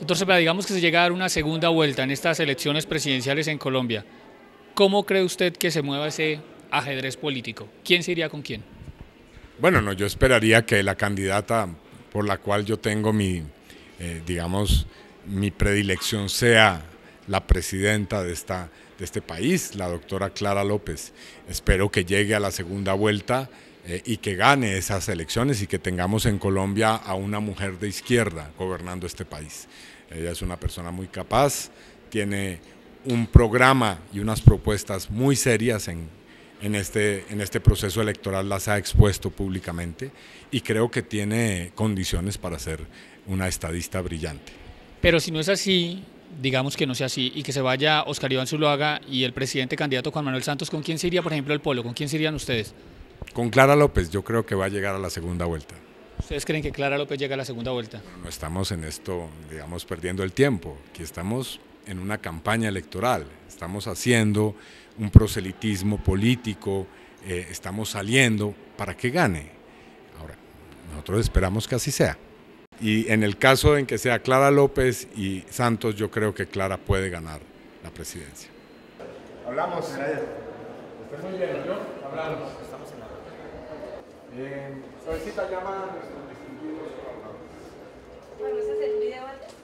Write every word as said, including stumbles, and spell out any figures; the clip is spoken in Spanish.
Doctor Cepeda, digamos que se llega a dar una segunda vuelta en estas elecciones presidenciales en Colombia. ¿Cómo cree usted que se mueva ese ajedrez político? ¿Quién se iría con quién? Bueno, no, yo esperaría que la candidata por la cual yo tengo mi, eh, digamos, mi predilección sea la presidenta de, esta, de este país, la doctora Clara López. Espero que llegue a la segunda vuelta eh, y que gane esas elecciones y que tengamos en Colombia a una mujer de izquierda gobernando este país. Ella es una persona muy capaz, tiene un programa y unas propuestas muy serias en En este, en este proceso electoral, las ha expuesto públicamente y creo que tiene condiciones para ser una estadista brillante. Pero si no es así, digamos que no sea así, y que se vaya Oscar Iván Zuluaga y el presidente candidato Juan Manuel Santos, ¿con quién se iría, por ejemplo, el Polo? ¿Con quién se irían ustedes? Con Clara López yo creo que va a llegar a la segunda vuelta. ¿Ustedes creen que Clara López llega a la segunda vuelta? No estamos en esto, digamos, perdiendo el tiempo. Aquí estamos en una campaña electoral, estamos haciendo un proselitismo político, eh, estamos saliendo para que gane. Ahora, nosotros esperamos que así sea. Y en el caso en que sea Clara López y Santos, yo creo que Clara puede ganar la presidencia. Hablamos. Estoy muy bien, ¿no? Hablamos. Estamos en la... Eh, solicita llama a nuestros distinguidos colaboradores. ¿Vamos a hacer un video antes?